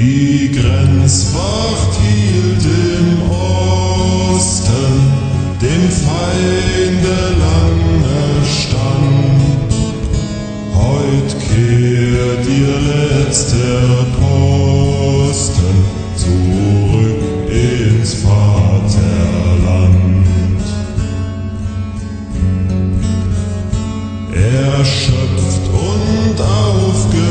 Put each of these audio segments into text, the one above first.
Die Grenzwacht hielt im Osten dem Feinde lange stand. Heut kehrt ihr letzter Posten zurück ins Vaterland. Erschöpft und aufgerieben,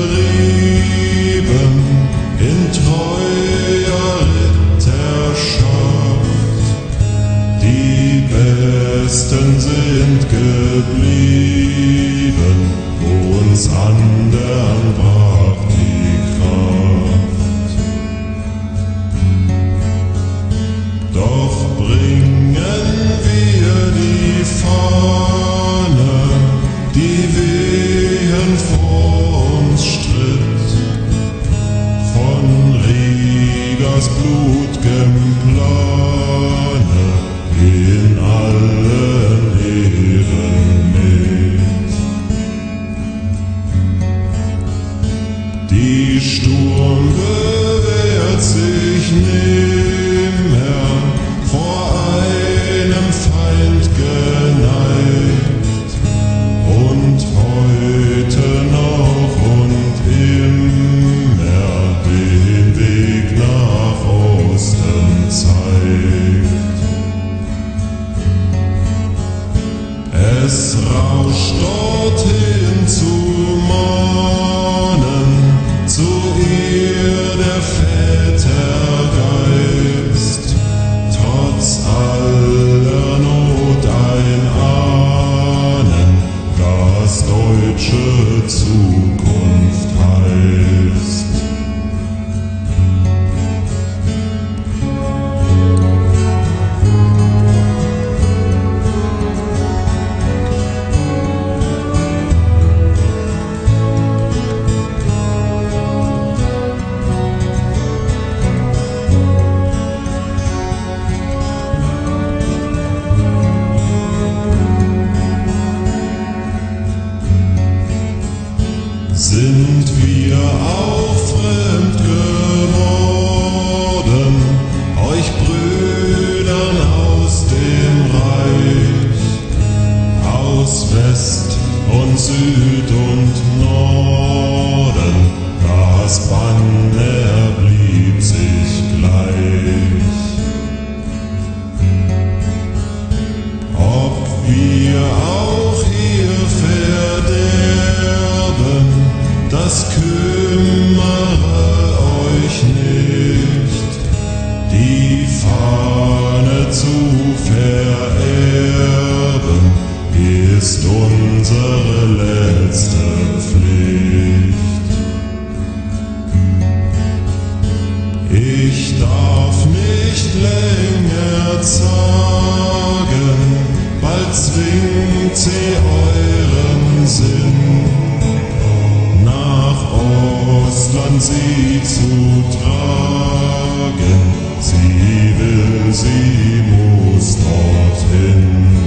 in treuer Ritterschaft, die Besten sind geblieben, uns andern brach die Kraft. Doch bringen wir die Fahne, die wehen vor uns stritt, von Riegers blut'gem Plane in allen Ehren mit. Die Sturm bewährt sich nimmer, vor einem Feind geneigt, und heute noch und immer den Weg nach Osten zeigt. Es rauscht dorthin zu Mahnen, zu ihr der Väter Geist, trotz aller Not ein Ahnen, das deutsche Zukunft heißt. Sind wir auch fremd geworden, euch Brüdern aus dem Reich, aus West und Süd und Norden, das Banner blieb sich gleich. Ob wir auch hier verderben, das kümmere euch nicht, die Fahne zu vererben, ist unsere letzte Pflicht. Ich darf nicht länger zagen, bald zwingt sie euren Sinn, nach Ostland sie zu tragen. Sie will, sie muss dorthin.